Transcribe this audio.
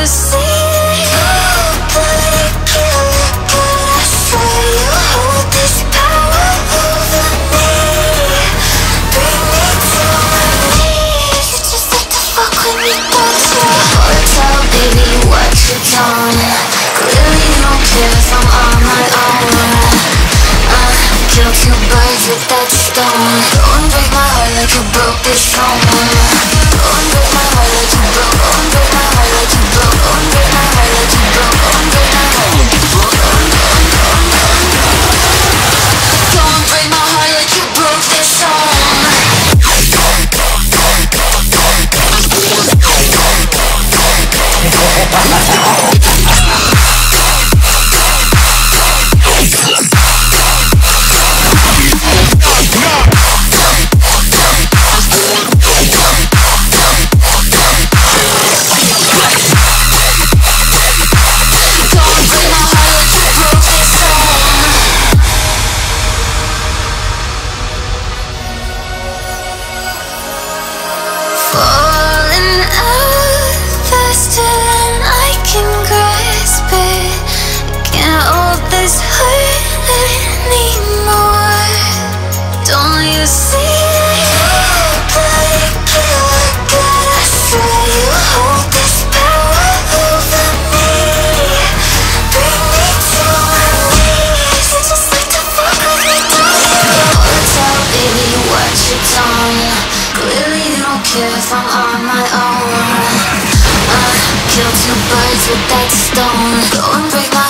see it, bloody killer, but I swear you hold this power over me. Bring me to my knees. You just like to fuck with me, don't you? Hold up, baby, what you done? Clearly you don't care if I'm on my own. Kill two birds with that stone. Go and break my heart like you broke this stone. Go and break my heart like you broke. Go and break my heart like you broke. Go and break my heart like you broke. Go and break my heart like you broke. Go and break my heart like you broke this stone. Falling out faster than I can grasp it. Can't hold this hurt anymore. Don't you see it, bloody killer, God, I swear you hold this power over me. Bring me to my knees. You just like to fuck with me, don't you? Hold up, baby, what you done? Clearly you don't care if I'm on my own. Kill two birds with that stone. Go and break my